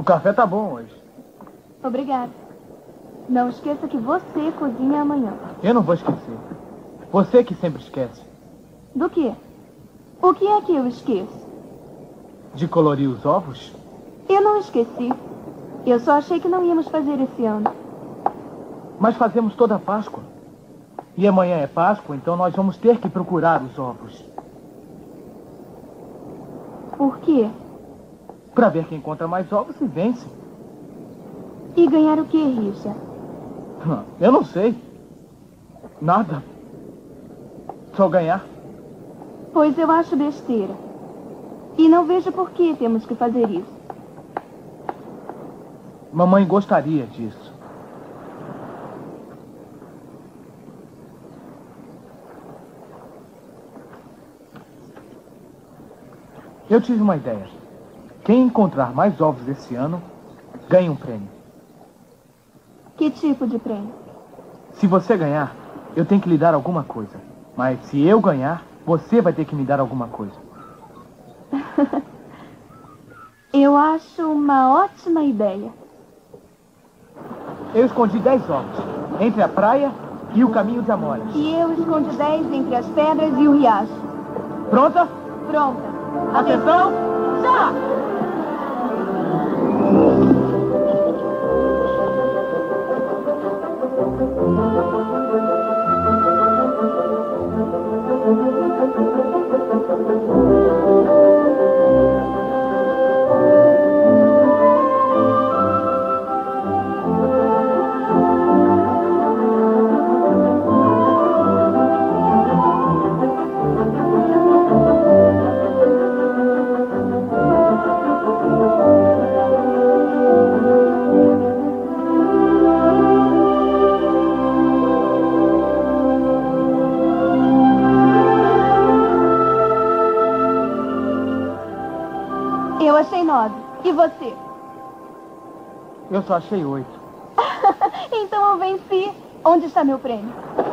café tá bom hoje. Obrigada. Não esqueça que você cozinha amanhã. Eu não vou esquecer. Você que sempre esquece. Do quê? O que é que eu esqueço? De colorir os ovos? Eu não esqueci. Eu só achei que não íamos fazer esse ano. Mas fazemos toda a Páscoa. E amanhã é Páscoa, então nós vamos ter que procurar os ovos. Por quê? Para ver quem encontra mais ovos e vence. E ganhar o quê, Richard? Eu não sei. Nada. Só ganhar. Pois eu acho besteira. E não vejo por que temos que fazer isso. Mamãe gostaria disso. Eu tive uma ideia. Quem encontrar mais ovos esse ano, ganha um prêmio. Que tipo de prêmio? Se você ganhar, eu tenho que lhe dar alguma coisa. Mas se eu ganhar, você vai ter que me dar alguma coisa. Eu acho uma ótima ideia. Eu escondi 10 ovos entre a praia e o caminho de Amora. E eu escondi 10 entre as pedras e o riacho. Pronta? Pronta. Atenção! Já! Eu achei 9. E você? Eu só achei 8. Então eu venci. Onde está meu prêmio?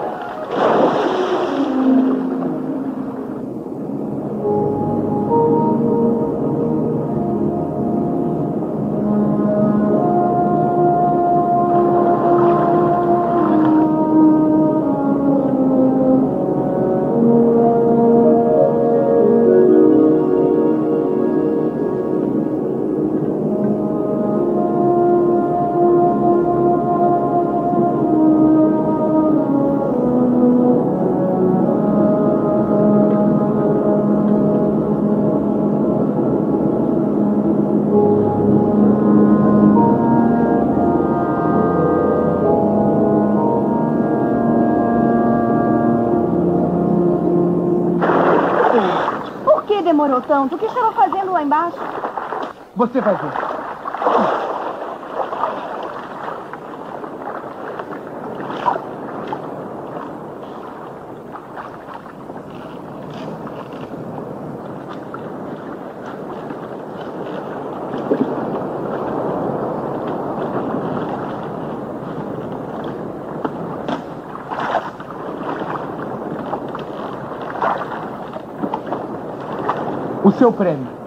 Por que demorou tanto? O que estava fazendo lá embaixo? Você vai ver. O seu prêmio.